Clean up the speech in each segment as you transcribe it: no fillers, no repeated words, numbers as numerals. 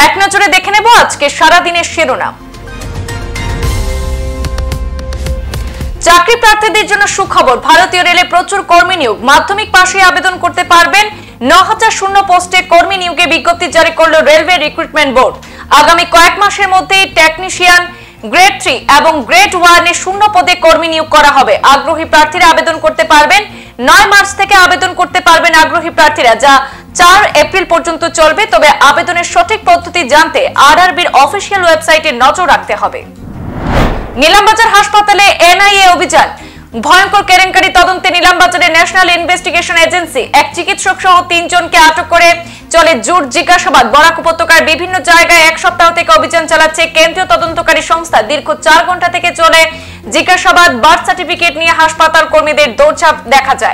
এক নজরে দেখে নেব আজকে সারা দিনের শিরোনাম। চাকরি প্রার্থীদের জন্য সুখবর, ভারতীয় রেলে প্রচুর কর্মী নিয়োগ। মাধ্যমিক পাশে আবেদন করতে পারবেন। ৯,০০০ শূন্য পোস্টে কর্মী নিয়োগে বিজ্ঞপ্তি জারি করল রেলওয়ে রিক্রুটমেন্ট বোর্ড। আগামী কয়েক মাসের মধ্যেই টেকনিশিয়ান গ্রেড 3 এবং গ্রেড 1 এ শূন্য পদে কর্মী নিয়োগ করা হবে। আগ্রহী প্রার্থীরা আবেদন করতে পারবেন। ৯ মার্চ থেকে আবেদন করতে পারবেন আগ্রহী প্রার্থীরা, যা ৪ এপ্রিল পর্যন্ত চলবে। তবে আবেদনের সঠিক পদ্ধতি জানতে আরআরবির অফিসিয়াল ওয়েবসাইটে নজর রাখতে হবে। নিলামবাজার হাসপাতালে এনআইএ অভিযান, ভয়ঙ্কর কেলেঙ্কারি তদন্তে নিলামবাজারের ন্যাশনাল ইনভেস্টিগেশন এজেন্সি এক চিকিৎসক সহ ৩ জনকে আটক করে চলে জোর জিজ্ঞাসাবাদ। বরাক উপত্যকার বিভিন্ন জায়গায় এক সপ্তাহ থেকে অভিযান চালাচ্ছে কেন্দ্রীয় তদন্তকারী সংস্থা। দীর্ঘ ৪ ঘন্টা থেকে চলে জিজ্ঞাসাবাদ। বার্থ সার্টিফিকেট নিয়ে হাসপাতাল কর্মীদের দৌড়ঝাঁপ দেখা যায়।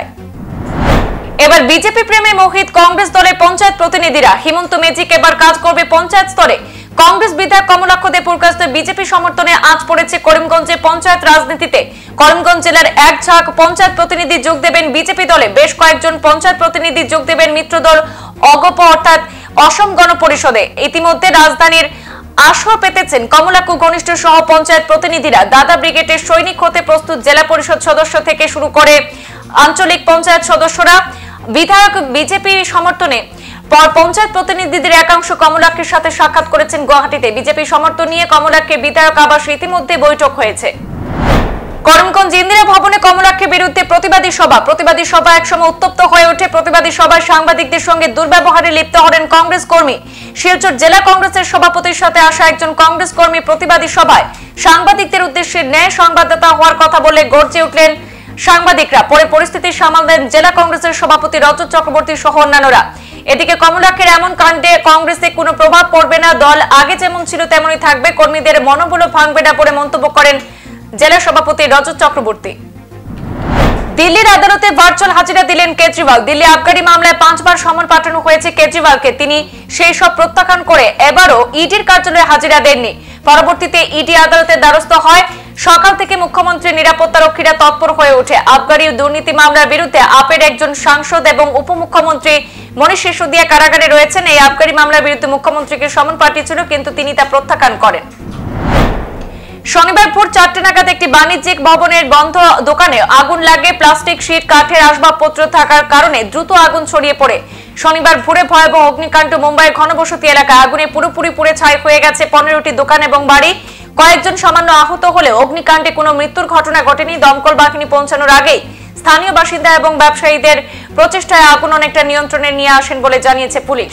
এবার বিজেপি প্রেমে মোহিত কংগ্রেস দলের পঞ্চায়েত প্রতিনিধিরা। হিমন্ত ম্যাজিক এবার কাজ করবে পঞ্চায়েত স্তরে। কংগ্রেস বিধায়ক কমলাক্ষ দেবপুরকাস্ত বিজেপি সমর্থনে আজ পড়েছে করিমগঞ্জে পঞ্চায়েত রাজনীতিতে। করিমগঞ্জ জেলার এক ঝাঁক পঞ্চায়েত প্রতিনিধি যোগ দেবেন বিজেপি দলে। বেশ কয়েকজন পঞ্চায়েত প্রতিনিধি যোগ দেবেন মিত্রদল অগপ অর্থাৎ অসম গণ পরিষদে। ইতিমধ্যে রাজধানীর আসর পেতেছেন কমলাক্ষ ঘনিষ্ঠ সহ পঞ্চায়েত প্রতিনিধিরা। দাদা ব্রিগেডের সৈনিক হতে প্রস্তুত জেলা পরিষদ সদস্য থেকে শুরু করে আঞ্চলিক পঞ্চায়েত সদস্যরা। বিধায়ক বিজেপি সমর্থনে পঞ্চায়েত প্রতিনিধিদের একাংশ কমলাক্ষের সাথে সাক্ষাৎ করেছেন গুয়াহাটিতে। বিজেপি সমর্থন নিয়ে কমলাক্ষের বিধায়ক আবাসে ইতিমধ্যে বৈঠক হয়েছে। করিমগঞ্জ ইন্দিরা ভবনে কমলাক্ষের বিরুদ্ধে প্রতিবাদী সভা। প্রতিবাদী সভা একসময় উত্তপ্ত হয়ে ওঠে। প্রতিবাদী সভায় সাংবাদিকদের সঙ্গে দুর্ব্যবহারে লিপ্ত হলেন কংগ্রেস কর্মী। শিলচর জেলা কংগ্রেসের সভাপতির সাথে আসা একজন কংগ্রেস কর্মী প্রতিবাদী সভায় সাংবাদিকদের উদ্দেশ্যে ন্যায় সংবাদদাতা হওয়ার কথা বলে গর্জে উঠলেন সাংবাদিকরা। পরে পরিস্থিতি সামাল দেন জেলা কংগ্রেসের সভাপতি রজত চক্রবর্তী সহ অন্যান্যরা। এদিকে কমলাক্ষের এমন কাণ্ডে কংগ্রেসে কোনো প্রভাব পড়বে না, দল আগে যেমন ছিল তেমনই থাকবে, কর্মীদের মনোবল ভাঙবে না বলে মন্তব্য করেন জেলা সভাপতি রজত চক্রবর্তী। দিল্লির আদালতে ভার্চুয়াল হাজিরা দিলেন কেজরিওয়াল। দিল্লি আবগারি মামলায় 5 বার সমন পাঠানো হয়েছে কেজরিওয়ালকে। তিনি সেই সব প্রত্যাখ্যান করে এবারও ইডির কার্যালয়ে হাজিরা দেননি। পরবর্তীতে ইডি আদালতের দ্বারস্থ হয়। সকাল থেকে মুখ্যমন্ত্রীর নিরাপত্তা রক্ষীরা তৎপর হয়ে ওঠে। আবগারি দুর্নীতি মামলার বিরুদ্ধে আপের একজন সাংসদ এবং উপমুখ্যমন্ত্রী মনীষ সিসোদিয়া কারাগারে রয়েছেন। এই আবগারি মামলার বিরুদ্ধে মুখ্যমন্ত্রীকে সমন পাঠিয়েছিল, কিন্তু তিনি তা প্রত্যাখ্যান করেন। শনিবার ভোর 4টে নাগাদ একটি বাণিজ্যিক ভবনের বন্ধ দোকানে আগুন লাগে। প্লাস্টিক শীট, কাঠের আসবাবপত্র থাকার কারণে দ্রুত আগুন ছড়িয়ে পড়ে। শনিবার ভোরে ভয়াবহ অগ্নিকাণ্ড। মুম্বাইয়ের ঘনবসতি এলাকায় আগুনে পুরোপুরি পুড়ে ছাই হয়ে গেছে 15টি দোকান এবং বাড়ি। কয়েকজন সামান্য আহত হলেও অগ্নিকাণ্ডে কোনো মৃত্যুর ঘটনা ঘটেনি। দমকল বাহিনী পৌঁছানোর আগেই স্থানীয় বাসিন্দা এবং ব্যবসায়ীদের প্রচেষ্টায় আগুন অনেকটা নিয়ন্ত্রণে নিয়ে আসেন বলে জানিয়েছে পুলিশ।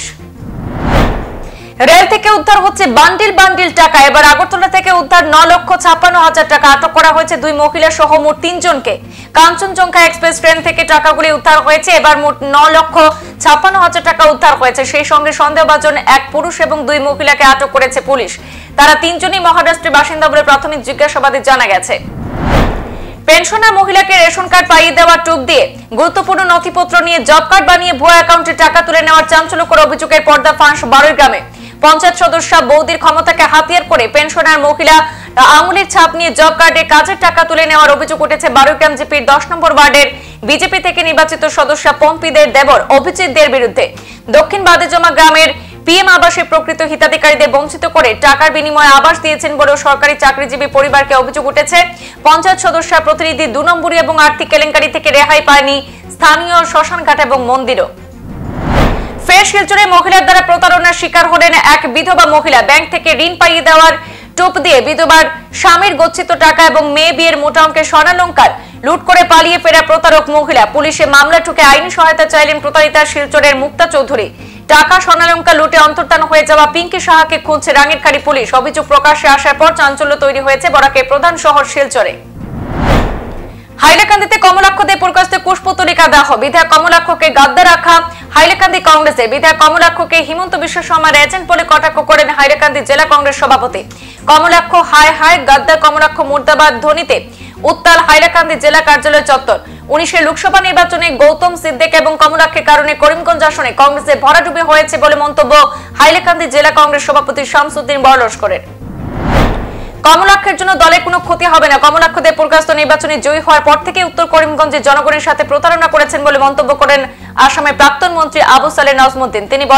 রেল থেকে উদ্ধার হচ্ছে বান্ডিল বান্ডিল টাকা। এবার আগরতলা থেকে উদ্ধার 9,56,000 টাকা। আটক করা হয়েছে 2 মহিলা সহ মোট 3 জনকে। কাঞ্চনজঙ্ঘা এক্সপ্রেস ট্রেন থেকে টাকাগুলি উদ্ধার হয়েছে। এবার মোট 9,56,000 টাকা উদ্ধার হয়েছে। সেই সঙ্গে সন্দেহভাজন এক পুরুষ এবং 2 মহিলাকে আটক করেছে পুলিশ। তারা 3 জনই মহারাষ্ট্রের বাসিন্দা বলে প্রাথমিক জিজ্ঞাসাবাদে জানা গেছে। পেনশনার মহিলাকে রেশন কার্ড পাইয়ে দেওয়া টুক দিয়ে গুরুত্বপূর্ণ নথিপত্র নিয়ে জব কার্ড বানিয়ে ভুয়া অ্যাকাউন্টে টাকা তুলে নেওয়ার চাঞ্চল্যকর অভিযোগের পর্দাফাঁস বারুই গ্রামে। পঞ্চায়েত সদস্য বৌদির ক্ষমতাকে হাতিয়ার করে পেনশনার মহিলা আঙুলের ছাপ নিয়ে জব কার্ডে কাজের টাকা তুলে নেওয়ার অভিযোগ উঠেছে বারুইগ্রাম জিপির 10 নম্বর ওয়ার্ডের বিজেপি থেকে নির্বাচিত সদস্য পম্পিদের দেবর অভিজিৎ দের বিরুদ্ধে। দক্ষিণ বাদেজমা গ্রামের পিএম আবাসে প্রকৃত হিতাধিকারীদের বঞ্চিত করে টাকার বিনিময়ে আবাস দিয়েছেন বলেও সরকারি চাকরিজীবী পরিবারকে অভিযোগ উঠেছে। পঞ্চায়েত সদস্য প্রতিনিধি 2 নম্বরী এবং আর্থিক কেলেঙ্কারি থেকে রেহাই পায়নি স্থানীয় শ্মশানঘাট এবং মন্দিরও। ফের শিলচরে মহিলার দ্বারা প্রতারণার শিকার হলেন এক বিধবা মহিলা। ব্যাংক থেকে ঋণ পাইয়ে দেওয়ার টোপ দিয়ে বিধবার স্বামীর গচ্ছিত টাকা এবং মেয়ে বিয়ের মোটা অঙ্কের স্বর্ণালংকার লুট করে পালিয়ে ফেরা প্রতারক মহিলা। পুলিশে মামলা ঠুকে আইনি সহায়তা চাইলেন প্রতারিতা শিলচরের মুক্তা চৌধুরী। টাকা স্বর্ণালংকার লুটে অন্তর্ধান হয়ে যাওয়া পিঙ্কি সাহাকে খুঁজছে রাঙ্গিরখাড়ি পুলিশ। অভিযোগ প্রকাশ্যে আসার পর চাঞ্চল্য তৈরি হয়েছে বরাকের প্রধান শহর শিলচরে। হাইলাকান্দিতে কমলাক্ষ দেবপুরকাস্তে কুশপুতলিকা দাহ। বিধায়ক কমলাক্ষকে গাদ্দা রাখা হাইলাকান্দি কংগ্রেসে। বিধায়ক কমলাক্ষকে হিমন্ত বিশ্ব শর্মার এজেন্ট বলে কটাক্ষ করেন হাইলাকান্দি জেলা কংগ্রেস সভাপতি। কমলাক্ষ হায় হায়, গাদ্দার কমলাক্ষ মুর্দাবাদ ধ্বনিতে উত্তাল হাইলাকান্দি জেলা কার্যালয় চত্বর। 19 লোকসভা নির্বাচনে গৌতম সিদ্দিক এবং কমলাক্ষের কারণে করিমগঞ্জ আসনে কংগ্রেসে ভরাডুবি হয়েছে বলে মন্তব্য হাইলাকান্দি জেলা কংগ্রেস সভাপতি শামসুদ্দিন বড়লস্করের। কমলাক্ষের জন্য দলের কোনো ক্ষতি হবে না। কমলাক্ষ দেবপুরকাস্ত নির্বাচনে জয়ী হওয়ার পর থেকে উত্তর করিমগঞ্জের জনগণের সাথে প্রতারণা করেছেন বলে মন্তব্য করেন আসামের প্রাক্তন মন্ত্রী আবু সালেহ নজমুদ্দিন। তিনি বলেন,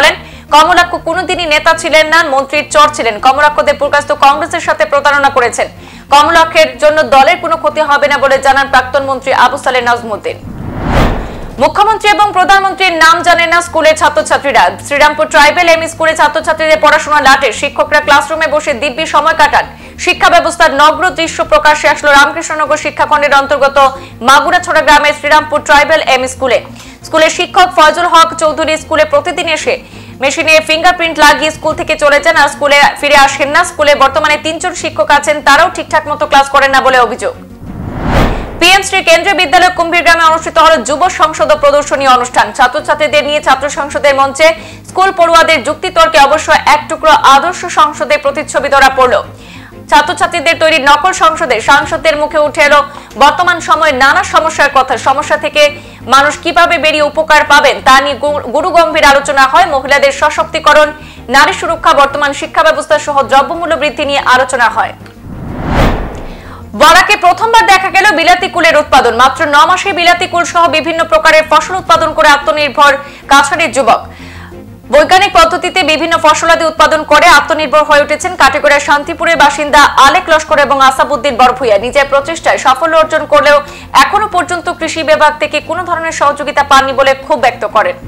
কমলাক্ষ কোনোদিনই নেতা ছিলেন না, মন্ত্রীর চর ছিলেন। কমলাক্ষ দেবপুরকাস্ত কংগ্রেসের সাথে প্রতারণা করেছেন। কমলাক্ষের জন্য দলের কোনো ক্ষতি হবে না বলে জানান প্রাক্তন মন্ত্রী আবু সালেহ নাজমুদ্দিন। মুখ্যমন্ত্রী এবং প্রধানমন্ত্রীর নাম জানেন না স্কুলের ছাত্রছাত্রীরা। শ্রীরামপুর ট্রাইবেল এমই স্কুলে ছাত্রছাত্রীদের পড়াশোনা লাটে, শিক্ষকরা ক্লাসরুমে বসে দিব্যি সময় কাটান। শিক্ষা ব্যবস্থার নগ্ন দৃশ্য প্রকাশ্যে আসলো রামকৃষ্ণনগর শিক্ষাখণ্ডের অন্তর্গত মাগুরাছড়া গ্রামের শ্রীরামপুর ট্রাইবেল এমই স্কুলে। স্কুলের শিক্ষক ফয়জুল হক চৌধুরী স্কুলে প্রতিদিন এসে মেশিনে ফিঙ্গারপ্রিন্ট লাগিয়ে স্কুল থেকে চলে যান আর স্কুলে ফিরে আসেন না। স্কুলে বর্তমানে 3 জন শিক্ষক আছেন, তারাও ঠিকঠাক মতো ক্লাস করেন না বলে অভিযোগ। পিএম শ্রী কেন্দ্রীয় বিদ্যালয় কুম্ভীর গ্রামে অনুষ্ঠিত হল যুব সংসদ প্রদর্শনী অনুষ্ঠান। ছাত্রছাত্রীদের নিয়ে ছাত্র সংসদের মঞ্চে স্কুল পড়ুয়াদের যুক্তিতর্কে অবশ্য এক টুকরো আদর্শ সংসদের প্রতিচ্ছবি ধরা পড়ল। ছাত্রছাত্রীদের তৈরি নকল সংসদে সাংসদদের মুখে উঠে এলো বর্তমান সময়ে নানা সমস্যার কথা। সমস্যা থেকে মানুষ কিভাবে বেরিয়ে উপকার পাবেন তা নিয়ে গুরুগম্ভীর আলোচনা হয়। মহিলাদের সশক্তিকরণ, নারী সুরক্ষা, বর্তমান শিক্ষা ব্যবস্থা সহ দ্রব্যমূল্য বৃদ্ধি নিয়ে আলোচনা হয়। বরাকে প্রথমবার দেখা গেল বিলাতি কুলের উৎপাদন। মাত্র 9 মাসে বিলাতি কুল সহ বিভিন্ন প্রকারের ফসল উৎপাদন করে আত্মনির্ভর কাছাড়ের যুবক। বৈজ্ঞানিক পদ্ধতিতে বিভিন্ন ফসলাদি উৎপাদন করে আত্মনির্ভর হয়ে উঠেছেন কাটিগড়ার শান্তিপুরের বাসিন্দা আলেক লস্কর এবং আসাবউদ্দিন বরভুইয়া। নিজের প্রচেষ্টায় সাফল্য অর্জন করলেও এখনো পর্যন্ত কৃষি বিভাগ থেকে কোনো ধরনের সহযোগিতা পাননি বলে ক্ষোভ ব্যক্ত করেন।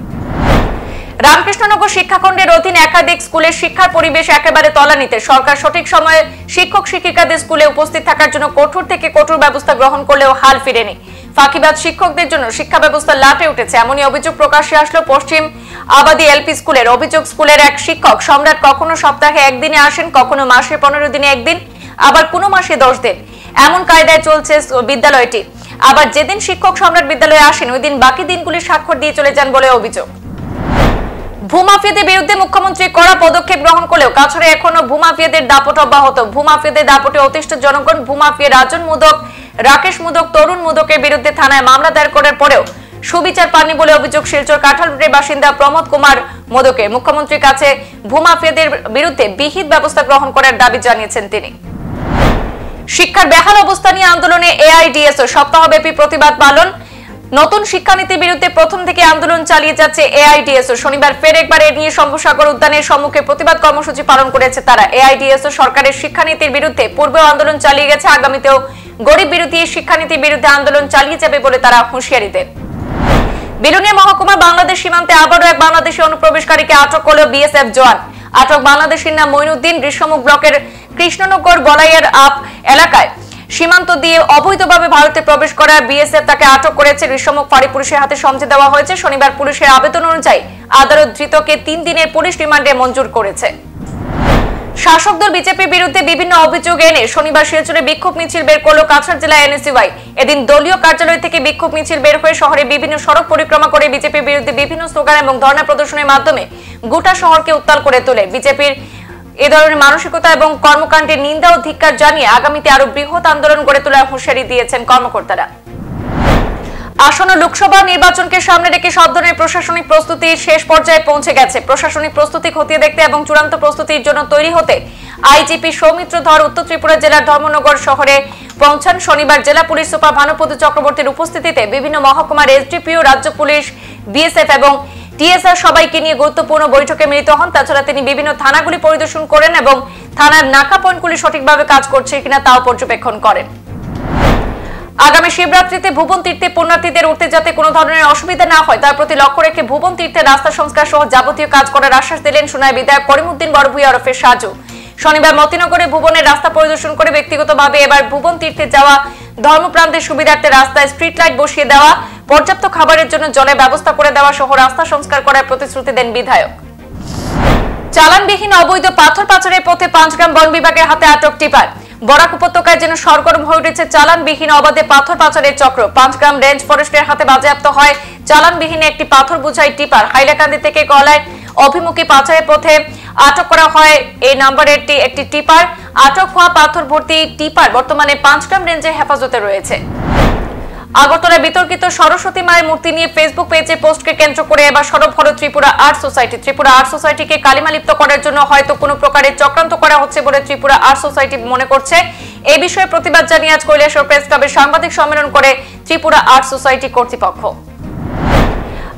রামকৃষ্ণনগর শিক্ষাখণ্ডের অধীন একাধিক স্কুলের শিক্ষার পরিবেশ একেবারে তলানিতে। সরকার সঠিক সময়ে শিক্ষক শিক্ষিকাদের স্কুলে উপস্থিত থাকার জন্য কঠোর থেকে কঠোর ব্যবস্থা গ্রহণ করলেও হাল ফিরেনি। ফাঁকিবাজ শিক্ষকদের জন্য শিক্ষা ব্যবস্থা লাটে উঠেছে, এমনই অভিযোগ প্রকাশ্যে আসলো পশ্চিম আবাদী এলপি স্কুলের। অভিযোগ, স্কুলের এক শিক্ষক সম্রাট কখনো সপ্তাহে একদিনে আসেন, কখনো মাসে 15 দিনে একদিন, আবার কোনো মাসে 10 দিন। এমন কায়দায় চলছে বিদ্যালয়টি। আবার যেদিন শিক্ষক সম্রাট বিদ্যালয়ে আসেন ওই দিন বাকি দিনগুলি স্বাক্ষর দিয়ে চলে যান বলে অভিযোগ। ভূমাফিয়াদের বিরুদ্ধে মুখ্যমন্ত্রী কড়া পদক্ষেপ গ্রহণ করলেও কাছাড়ে এখনো ভূমাফিয়াদের দাপট অব্যাহত। ভূমাফিয়াদের দাপটে অতিষ্ঠ জনগণ। ভূমাফিয়া রাজন মোদক, রাকেশ মোদক, তরুণ মোদকের বিরুদ্ধে থানায় মামলা দায়ের করার পরেও সুবিচার পাননি বলে অভিযোগ শিলচর কাঁঠালপুরের বাসিন্দা প্রমোদ কুমার মোদকের। মুখ্যমন্ত্রীর কাছে ভূমাফিয়াদের বিরুদ্ধে বিহিত ব্যবস্থা গ্রহণ করার দাবি জানিয়েছেন তিনি। শিক্ষার বেহাল অবস্থা নিয়ে আন্দোলনে এআইডিএসও সপ্তাহব্যাপী প্রতিবাদ পালন। নতুন শিক্ষানীতির বিরুদ্ধে প্রথম থেকে আন্দোলন চালিয়ে যাচ্ছে এআইডিএসও। শনিবার ফের একবার এ নিয়ে শম্ভুসাগর উদ্যানের সম্মুখে প্রতিবাদ কর্মসূচি পালন করেছে তারা। এআইডিএসও সরকারের শিক্ষানীতির বিরুদ্ধে পূর্বেও আন্দোলন চালিয়ে গেছে, আগামীতেও গরিব বিরোধী শিক্ষানীতির বিরুদ্ধে আন্দোলন চালিয়ে যাবে বলে তারা হুঁশিয়ারি দেন। বিলুনিয়া মহকুমা বাংলাদেশ সীমান্তে আবারও এক বাংলাদেশি অনুপ্রবেশকারীকে আটক করল বিএসএফ জওয়ান। আটক বাংলাদেশির নাম মঈনুদ্দিন। ঋষ্যমুখ ব্লকের কৃষ্ণনগর বলাইয়ের আপ এলাকায় সীমান্ত দিয়ে অবৈধভাবে ভারতে প্রবেশ করা বিএসএফ তাকে আটক করেছে। ঋষ্যমুখ ফাঁড়ি পুলিশের হাতে সমঝে দেওয়া হয়েছে। শনিবার পুলিশের আবেদন অনুযায়ী আদালত ধৃতকে 3 দিনের পুলিশ রিমান্ডে মঞ্জুর করেছে। শাসক দল বিজেপির বিরুদ্ধে বিভিন্ন অভিযোগ এনে শনিবার শিলচরে বিক্ষোভ মিছিল বের করল কাছাড় জেলা এনএসইউআই। এদিন দলীয় কার্যালয় থেকে বিক্ষোভ মিছিল বের হয়ে শহরে বিভিন্ন সড়ক পরিক্রমা করে বিজেপির বিরুদ্ধে বিভিন্ন স্লোগান এবং ধর্ণা প্রদর্শনের মাধ্যমে গোটা শহরকে উত্তাল করে তোলে। বিজেপির এ ধরনের মানসিকতা এবং কর্মকাণ্ডের নিন্দা ও ধিক্কার জানিয়ে আগামীতে আরো বৃহৎ আন্দোলন গড়ে তোলার হুঁশিয়ারি দিয়েছেন কর্মকর্তারা। আসন্ন লোকসভা নির্বাচনকে সামনে রেখে সব ধরনের প্রশাসনিক প্রস্তুতি শেষ পর্যায়ে পৌঁছে গেছে। প্রশাসনিক প্রস্তুতি খতিয়ে দেখতে এবং চূড়ান্ত প্রস্তুতির জন্য তৈরি হতে আইজিপি সৌমিত্র ধর উত্তর ত্রিপুরা জেলার ধর্মনগর শহরে পৌঁছান। শনিবার জেলা পুলিশ সুপার ভানুপদ চক্রবর্তীর উপস্থিতিতে বিভিন্ন মহকুমার এসডিপিও, রাজ্য পুলিশ, বিএসএফ এবং টিএসআর সবাইকে নিয়ে গুরুত্বপূর্ণ বৈঠকে মিলিত হন। তাছাড়া তিনি বিভিন্ন থানাগুলি পরিদর্শন করেন এবং থানার নাকা পয়েন্টগুলি সঠিকভাবে কাজ করছে কিনা তাও পর্যবেক্ষণ করেন। আগামী শিবরাত্রিতে ভুবন তীর্থে পুণ্যার্থীদের উঠতে যাতে কোনো ধরনের অসুবিধা না হয় তার প্রতি লক্ষ্য রেখে ভুবন তীর্থের রাস্তা সংস্কার সহ যাবতীয় কাজ করার আশ্বাস দিলেন সোনাই বিধায়ক করিমউদ্দিন বরভুইয়া ওরফে সাজু। শনিবার মতিনগরে ভুবনের রাস্তা পরিদর্শন করে ব্যক্তিগতভাবে এবার ভুবন তীর্থে যাওয়া ধর্মপ্রান্তের সুবিধার্থে রাস্তায় স্ট্রিট লাইট বসিয়ে দেওয়া, পর্যাপ্ত খাবারের জন্য জলের ব্যবস্থা করে দেওয়া সহ রাস্তা সংস্কার করার প্রতিশ্রুতি দেন বিধায়ক। চালানবিহীন অবৈধ পাথর পাচারের পথে 5 গ্রাম বন বিভাগের হাতে আটক টিপার। বরাক উপত্যকায় যেন সরগরম হয়ে উঠেছে চালানবিহীন অবাধে পাথর পাচারের চক্র। 5 গ্রাম রেঞ্জ ফরেস্টের হাতে বাজেয়াপ্ত হয় চালানবিহীন একটি পাথর বোঝাই টিপার। হাইলাকান্দি থেকে গলায় অভিমুখী পাচারের পথে আটক করা হয় এই নাম্বারের একটি টিপার। আটক হওয়া পাথর ভর্তি টিপার বর্তমানে 5 গ্রাম রেঞ্জে হেফাজতে রয়েছে। আগরতলায় বিতর্কিত সরস্বতী মায়ের মূর্তি নিয়ে ফেসবুক পেজে পোস্টকে কেন্দ্র করে এবার সরব হলো Tripura art society. Tripura art সোসাইটিকে কালিমালিপ্ত করার জন্য হয়তো কোনো প্রকারের চক্রান্ত করা হচ্ছে বলে ত্রিপুরা আর্ট সোসাইটি মনে করছে। এই বিষয়ে প্রতিবাদ জানিয়ে আজ কৈলাসহর প্রেস ক্লাবে সাংবাদিক সম্মেলন করে ত্রিপুরা আর্ট সোসাইটি কর্তৃপক্ষ।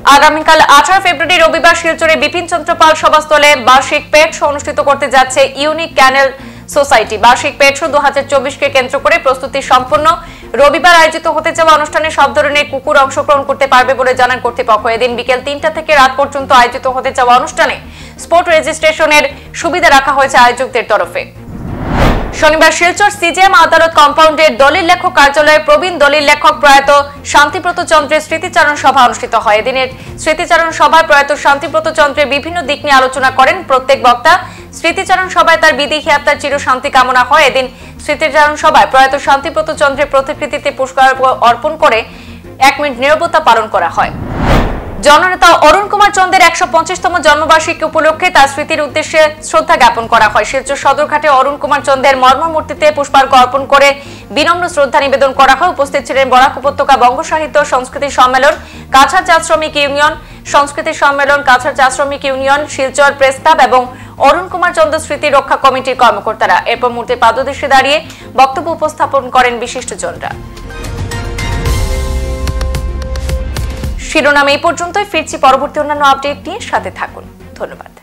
আগামীকাল 18 ফেব্রুয়ারি রবিবার শিলচরে বিপিন চন্দ্র পাল সভাস্থলে বার্ষিক পেট শো অনুষ্ঠিত করতে যাচ্ছে ইউনিক ক্যানেল সোসাইটি। বার্ষিক পেট শো 2024 কে কেন্দ্র করে প্রস্তুতি সম্পন্ন। রবিবার আয়োজিত হতে যাওয়া অনুষ্ঠানে সব ধরনের কুকুর অংশগ্রহণ করতে পারবে বলে জানান কর্তৃপক্ষ। এদিন বিকেল 3টা থেকে রাত পর্যন্ত আয়োজিত হতে যাওয়া অনুষ্ঠানে স্পট রেজিস্ট্রেশনের সুবিধা রাখা হয়েছে আয়োজকদের তরফে। শনিবার শিলচর সিজিএম আদালত কম্পাউন্ডের দলিল লেখক কার্যালয়ে প্রবীণ দলিল লেখক প্রয়াত শান্তিব্রত চন্দ্রের স্মৃতিচারণ সভা অনুষ্ঠিত হয়। এদিনের স্মৃতিচারণ সভায় প্রয়াত শান্তিব্রত চন্দ্রের বিভিন্ন দিক নিয়ে আলোচনা করেন প্রত্যেক বক্তা। স্মৃতিচারণ সভায় তার বিদেহী আত্মার চির শান্তি কামনা হয়। এদিন স্মৃতিচারণ সভায় প্রয়াত শান্তিব্রত চন্দ্রের প্রতিকৃতিতে পুষ্পার্ঘ্য অর্পণ করে 1 মিনিট নীরবতা পালন করা হয়। জননেতা অরুণ কুমার চন্দের 150তম জন্মবার্ষিকী উপলক্ষে তার স্মৃতির উদ্দেশ্যে শ্রদ্ধা জ্ঞাপন করা হয়। শিলচর সদরঘাটে অরুণ কুমার চন্দের মর্মমূর্তিতে পুষ্পার্ঘ্য অর্পণ করে বিনম্র শ্রদ্ধা নিবেদন করা হয়। উপস্থিত ছিলেন বরাক উপত্যকা বঙ্গ সাহিত্য সংস্কৃতি সম্মেলন, কাছাড় চা শ্রমিক ইউনিয়ন, সংস্কৃতি সম্মেলন, কাছাড় চা শ্রমিক ইউনিয়ন, শিলচর প্রেস ক্লাব এবং অরুণ কুমার চন্দ্র স্মৃতি রক্ষা কমিটির কর্মকর্তারা। এরপর মূর্তির পাদদেশে দাঁড়িয়ে বক্তব্য উপস্থাপন করেন বিশিষ্টজনরা। শিরোনাম এই পর্যন্তই। ফিরছি পরবর্তী অন্যান্য আপডেট নিয়ে, সাথে থাকুন। ধন্যবাদ।